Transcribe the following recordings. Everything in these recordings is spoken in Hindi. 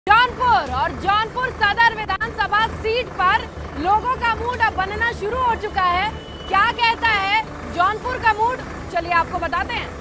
जौनपुर और जौनपुर सदर विधानसभा सीट पर लोगों का मूड अब बनना शुरू हो चुका है। क्या कहता है जौनपुर का मूड, चलिए आपको बताते हैं।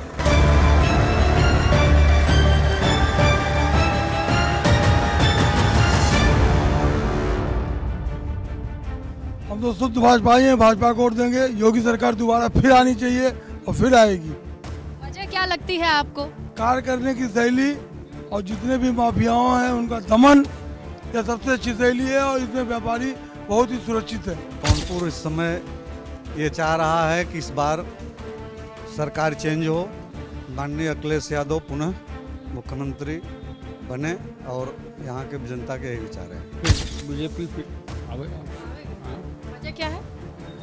हम तो शुद्ध भाजपाई हैं, भाजपा को वोट देंगे। योगी सरकार दोबारा फिर आनी चाहिए और फिर आएगी। वजह क्या लगती है आपको? कार्य करने की शैली और जितने भी माफियाओं हैं उनका दमन, यह सबसे अच्छी शैली है और इसमें व्यापारी बहुत ही सुरक्षित है। जौनपुर इस समय ये चाह रहा है कि इस बार सरकार चेंज हो, माननीय अखिलेश यादव पुनः मुख्यमंत्री बने और यहाँ के जनता के यही विचार है। बीजेपी वजह क्या है?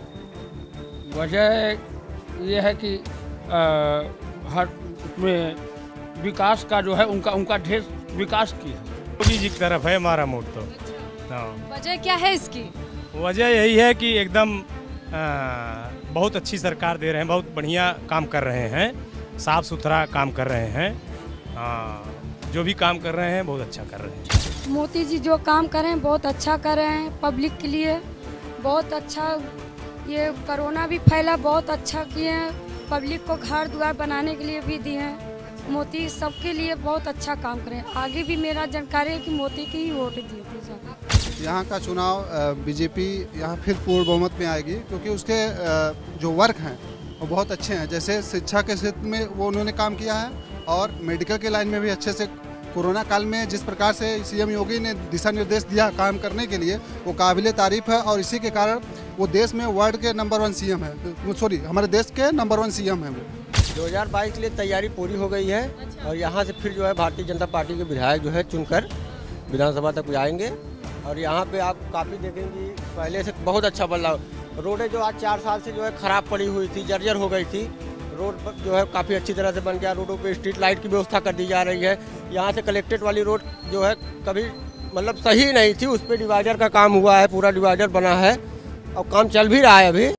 वजह यह है कि हर में विकास का जो है उनका ढेर विकास की है। मोदी जी की तरफ है हमारा मूड तो। हाँ, वजह क्या है इसकी? वजह यही है कि एकदम बहुत अच्छी सरकार दे रहे हैं, बहुत बढ़िया काम कर रहे हैं, साफ सुथरा काम कर रहे हैं, जो भी काम कर रहे हैं बहुत अच्छा कर रहे हैं। मोदी जी जो काम कर रहे हैं बहुत अच्छा कर रहे हैं, पब्लिक के लिए बहुत अच्छा। ये कोरोना भी फैला, बहुत अच्छा किए हैं, पब्लिक को घर द्वार बनाने के लिए भी दिए हैं। मोदी सबके लिए बहुत अच्छा काम करें। आगे भी मेरा जानकारी है कि मोदी की ही वोट दिए थे। यहाँ का चुनाव बीजेपी यहाँ फिर पूर्ण बहुमत में आएगी, क्योंकि उसके जो वर्क हैं वो बहुत अच्छे हैं। जैसे शिक्षा के क्षेत्र में वो उन्होंने काम किया है और मेडिकल के लाइन में भी अच्छे से। कोरोना काल में जिस प्रकार से सीएम योगी ने दिशा निर्देश दिया काम करने के लिए, वो काबिले तारीफ है और इसी के कारण वो देश में वर्ल्ड के नंबर 1 सीएम है, सॉरी हमारे देश के नंबर 1 सीएम है वो। 2022 के लिए तैयारी पूरी हो गई है। और यहाँ से फिर जो है भारतीय जनता पार्टी के विधायक जो है चुनकर विधानसभा तक जाएंगे। और यहाँ पे आप काफ़ी देखेंगे पहले से बहुत अच्छा बदलाव। रोडें जो आज 4 साल से जो है ख़राब पड़ी हुई थी, जर्जर हो गई थी, रोड जो है काफ़ी अच्छी तरह से बन गया। रोडों पे स्ट्रीट लाइट की व्यवस्था कर दी जा रही है। यहाँ से कलेक्ट्रेट वाली रोड जो है कभी मतलब सही नहीं थी, उस पर डिवाइडर का काम हुआ है, पूरा डिवाइडर बना है और काम चल भी रहा है अभी।